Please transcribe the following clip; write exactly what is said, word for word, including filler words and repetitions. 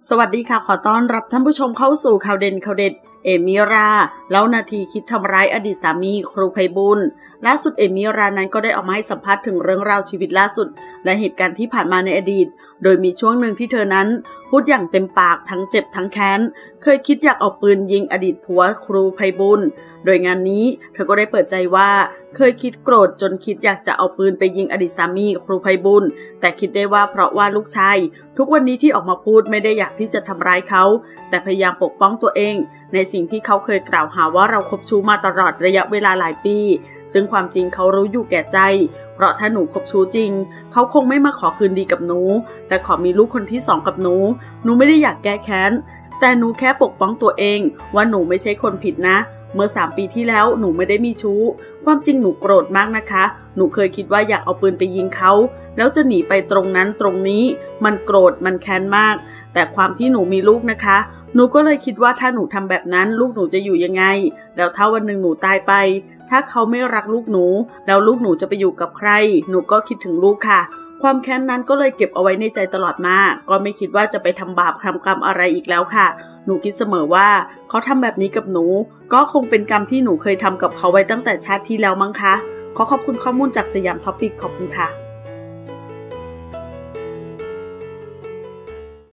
สวัสดีค่ะขอต้อนรับท่านผู้ชมเข้าสู่ข่าวเด่นข่าวเด็ดเอมิราเล่านาทีคิดทำร้ายอดีตสามีครูไพบูลย์ล่าสุดเอมิรานั้นก็ได้ออกมาให้สัมภาษณ์ถึงเรื่องราวชีวิตล่าสุดและเหตุการณ์ที่ผ่านมาในอดีตโดยมีช่วงหนึ่งที่เธอนั้นพูดอย่างเต็มปากทั้งเจ็บทั้งแค้นเคยคิดอยากเอาปืนยิงอดีตผัวครูไพบูลย์โดยงานนี้เธอก็ได้เปิดใจว่าเคยคิดโกรธจนคิดอยากจะเอาปืนไปยิงอดีตสามีครูไพบูลย์แต่คิดได้ว่าเพราะว่าลูกชายทุกวันนี้ที่ออกมาพูดไม่ได้อยากที่จะทำร้ายเขาแต่พยายามปกป้องตัวเองในสิ่งที่เขาเคยกล่าวหาว่าเราคบชู้มาตลอดระยะเวลาหลายปีซึ่งความจริงเขารู้อยู่แก่ใจเพราะถ้าหนูคบชู้จริงเขาคงไม่มาขอคืนดีกับหนูแต่ขอมีลูกคนที่สองกับหนูหนูไม่ได้อยากแก้แค้นแต่หนูแค่ปกป้องตัวเองว่าหนูไม่ใช่คนผิดนะเมื่อสามปีที่แล้วหนูไม่ได้มีชู้ความจริงหนูโกรธมากนะคะหนูเคยคิดว่าอยากเอาปืนไปยิงเขาแล้วจะหนีไปตรงนั้นตรงนี้มันโกรธมันแค้นมากแต่ความที่หนูมีลูกนะคะหนูก็เลยคิดว่าถ้าหนูทำแบบนั้นลูกหนูจะอยู่ยังไงแล้วถ้าวันหนึ่งหนูตายไปถ้าเขาไม่รักลูกหนูแล้วลูกหนูจะไปอยู่กับใครหนูก็คิดถึงลูกค่ะความแค้นนั้นก็เลยเก็บเอาไว้ในใจตลอดมาก็ไม่คิดว่าจะไปทำบาปทำกรรมอะไรอีกแล้วค่ะหนูคิดเสมอว่าเขาทำแบบนี้กับหนูก็คงเป็นกรรมที่หนูเคยทำกับเขาไว้ตั้งแต่ชาติที่แล้วมั้งคะขอขอบคุณข้อมูลจากสยามท็อปิกขอบคุณค่ะ